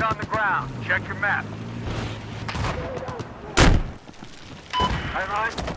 on the ground. Check your map. Hang on.